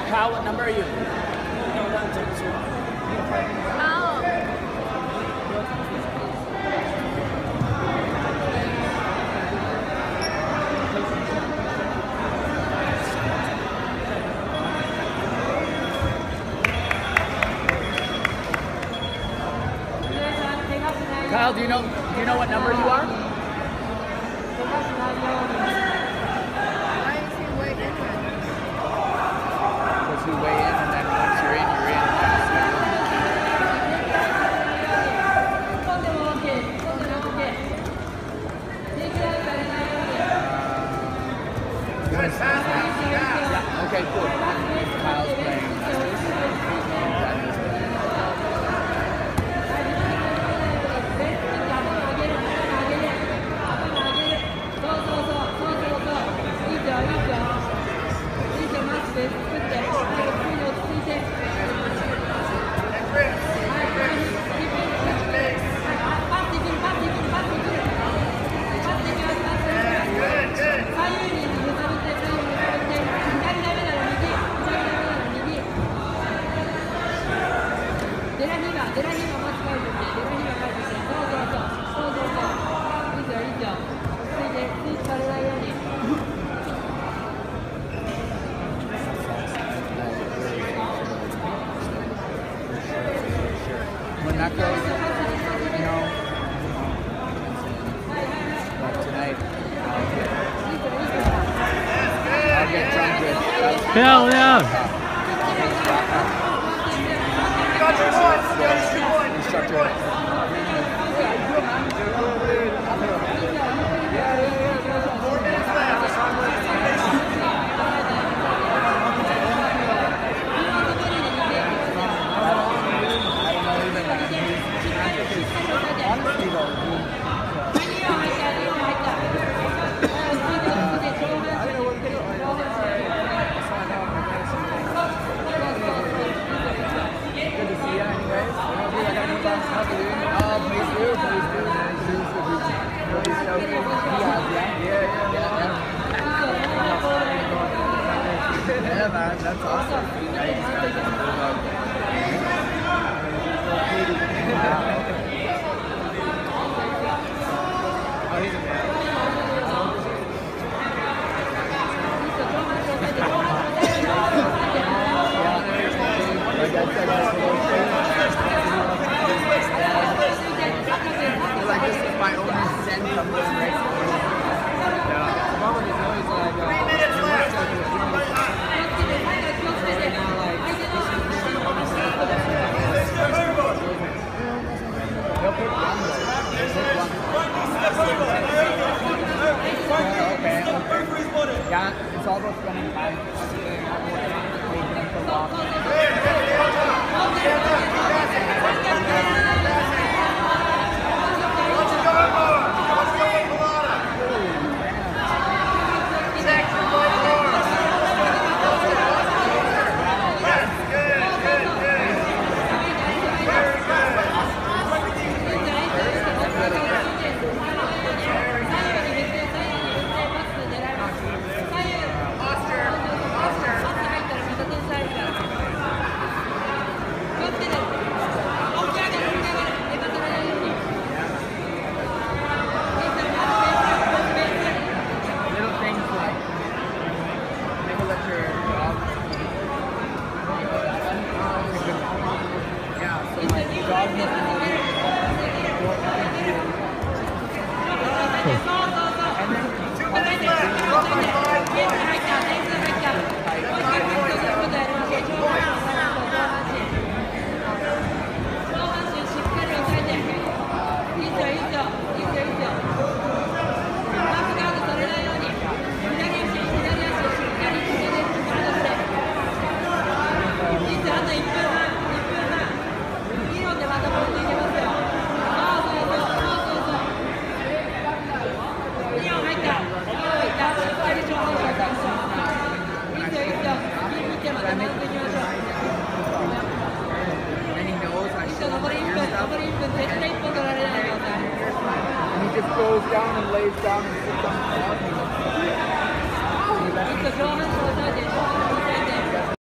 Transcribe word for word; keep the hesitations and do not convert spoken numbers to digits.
Kyle, what number are you? Oh. Kyle, do you know do you know what number you are? Because you weigh in and then once you're in, you're in. Yeah, okay, cool. Kyle's playing. When that goes, you know, but tonight I'll get, I'll get drunk with Hell yeah! Instructor. Yeah, man, that's awesome. Like this is my only sense of this race. Three minutes left. Yeah, it's all about spending time. Goes down and lays down and sits on the floor.